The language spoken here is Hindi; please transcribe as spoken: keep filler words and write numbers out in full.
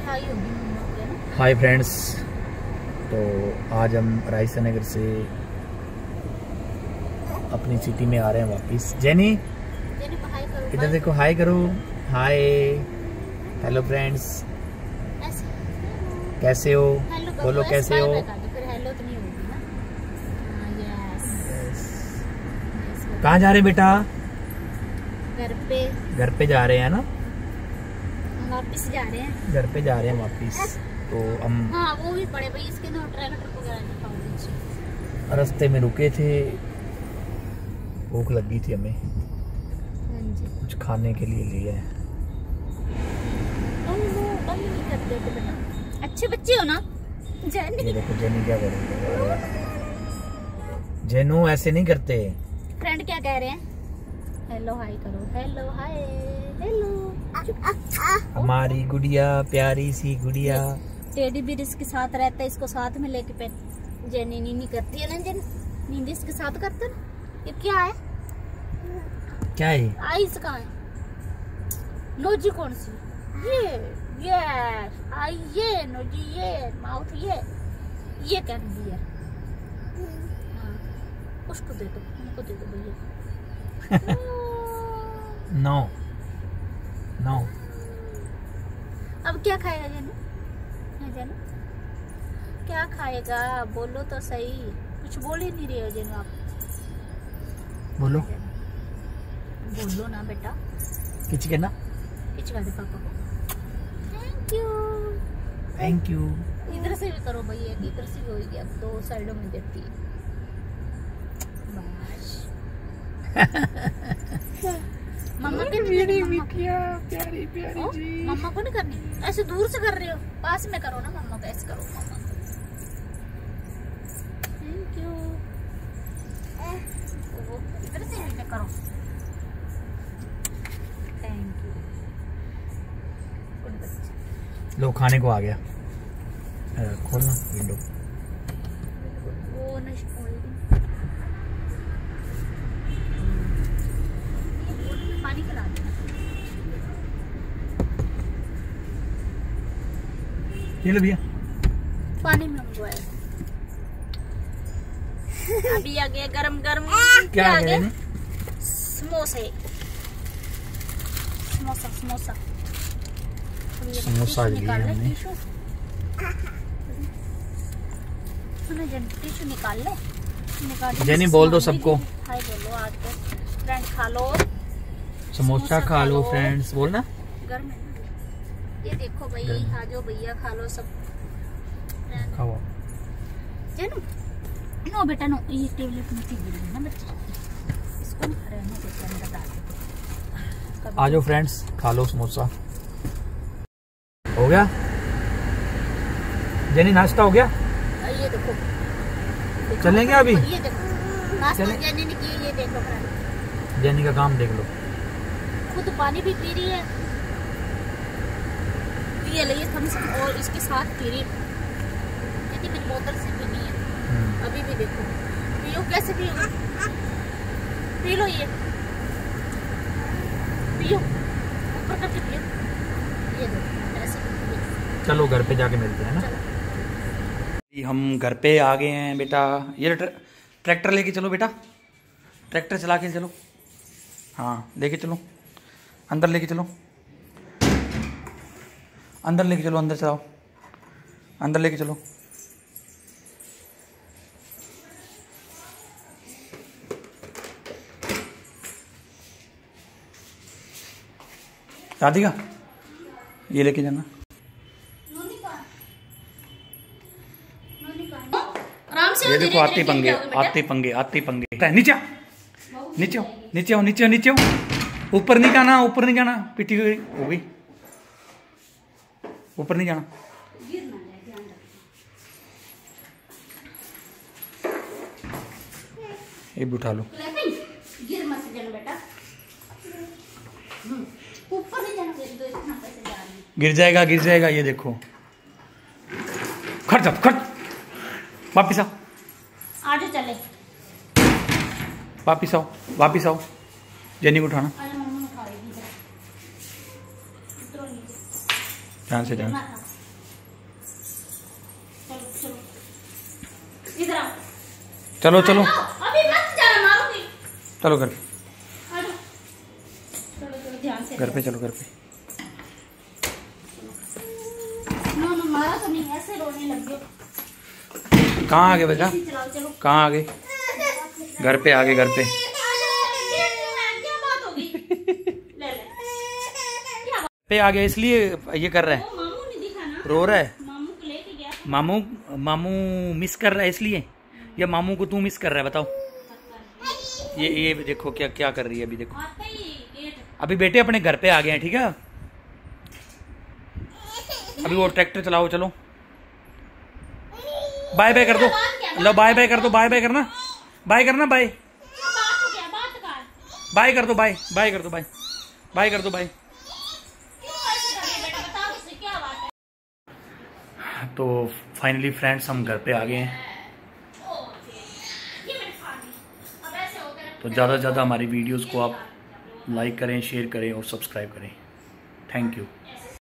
मिठाई होगी। हाय फ्रेंड्स, तो आज हम रायसा नगर से अपनी सिटी में आ रहे हैं वापस। जेनी इधर देखो, हाय करो। हाय, हेलो फ्रेंड्स, कैसे हो? बोलो कैसे हो? कहाँ जा रहे बेटा? घर पे। घर पे जा रहे हैं ना? वापस जा रहे हैं। घर पे जा रहे हैं वापस। तो हम हाँ वो भी पड़े भाई, इसके ना ट्रैक्टर वगैरह रास्ते में रुके थे, भूख लगी थी हमें, कुछ खाने के लिए लिए हैं। अच्छे बच्चे हो ना जेनी? ये देखो जेनी क्या कर रही है। जेनू ऐसे नहीं करते। फ्रेंड क्या कह रहे हैं? हेलो हाय करो। Hello hi hello. हमारी गुड़िया, प्यारी सी गुड़िया। टेडी भी इसके साथ रहता है, इसको साथ में लेके पे जेनी नीनी करती है ना। जेनी नींद इसके साथ करते ना। ये क्या है? क्या है? आईज कहाँ है? नोजी कौन सी? ये ये आई, ये नोजी, ये माउथ, ये ये कर दिया। हाँ उसको दे दो, उनको दे दो भैया। No no. अब क्या खाएगा जेनू? जेनू क्या खाएगा? बोलो तो सही, कुछ बोल ही नहीं रही हो जेनू। आप बोलो बोलो ना बेटा। किच के ना, किच कर दे पापा को। Thank you thank you. इधर से भी करो भैया, इधर से भी होगी। अब दो साइडों में देती है। मम्मा के मेरी मिकिया, प्यारी प्यारी जी। मम्मा को नहीं करनी, ऐसे दूर से कर रहे हो, पास में करो ना मम्मा को। ऐसे करो मम्मा। Thank you. इधर से भी करो। Thank you. लो खाने को आ गया। खोलना विंडो। वो नहीं पानी खिला देना। ये लो भैया, पानी में मंगवाया। अभी आ गया गरम गरम। क्या आ गया? समोसे, समोसा समोसा समोसा निकाल ले। हमने। टिश्यू सुनो जन, टिश्यू निकाल ले। निकाल ले। जेनी बोल दो सबको हाय बोलो। आज तो फ्रेंड खा लो, समोसा खा लो फ्रेंड्स, बोलना। घर में ये देखो भाई, खा जो भैया, खा लो सब। खाओ जेनू नो बेटा नो, ये टेबलेट में गिर गई ना बच्चा, इसको नहीं रहने देते अंदर डाल। आ जाओ फ्रेंड्स, खा लो समोसा। हो गया जेनी, नाश्ता हो गया? ये देखो, देखो चलेंगे अभी? ये देखो नाश्ता जेनी ने किया। ये देखो फ्रेंड, जेनी का काम देख लो। खुद पानी भी पी रही है, ये लिए थम्स अप और इसके साथ पी रही। यदि मेरी बोतल से पीनी है अभी भी। देखो पियो, कैसे पियो? पी लो, ये पियो, ऊपर करके पियो। ये देखो ऐसे पियो। चलो घर पे जाके मिलते हैं ना। हम घर पे आ गए हैं बेटा। ये ट्रैक्टर लेके चलो बेटा, ट्रैक्टर चला के चलो। हाँ लेके चलो, अंदर लेके चलो, अंदर लेके चलो, अंदर चलाओ, अंदर लेके चलो। राधिका ये लेके जाना। ये देखो आते पंगे, आते पंगे, आते पंगे। नीचे नीचे हो, नीचे हो, नीचे हो, नीचे हो। ऊपर नहीं जाना, ऊपर नहीं जाना, पिटी हुई हो गई। ऊपर नहीं जाना। ये भी उठा लो। गिर मत जाना बेटा, ऊपर नहीं जाना। गिर जाएगा, गिर जाएगा। ये देखो, खट खट, वापिस आओ। आगे चले, वापिस आओ, वापिस आओ। जेनी को उठाना, ध्यान से जाना। चलो चलो अभी मत जाना, मारूंगी। चलो घर पे, आ जाओ। चलो चलो ध्यान से घर पे चलो, घर पे। नो नो मारा तो नहीं, ऐसे रोने लग गए। कहाँ आ गए बेटा, चलाओ चलो। कहाँ आ गए? घर पे आ गए, घर पे। क्या बात होगी? ले ले। क्या बात? पे आ गया इसलिए ये कर रहा है, वो मामू ने दिखा ना, रो रहा है। मामू को लेके गया। मामू मामू मिस कर रहा है इसलिए, या मामू को तू मिस कर रहा है बताओ? ये ये देखो क्या क्या कर रही है अभी, देखो आते ही गेट। अभी बेटे अपने घर पे आ गए हैं, ठीक है। अभी वो ट्रैक्टर चलाओ, चलो बाय बाय कर दो, लो बाय बाय कर दो, बाय बाय करना, बाय करना, बाय बात हो गया, बात का बाय कर दो, बाय बाय कर दो, बाय बाय कर दो, बाय। क्यों ऐसे कर रहे बेटा, बताओ इससे क्या बात है? तो फाइनली फ्रेंड्स हम घर पे आ गए हैं। ये मैंने खा ली। अब ऐसे होकर तो ज़्यादा से ज़्यादा हमारी वीडियोस को आप लाइक करें, शेयर करें और सब्सक्राइब करें। Thank you.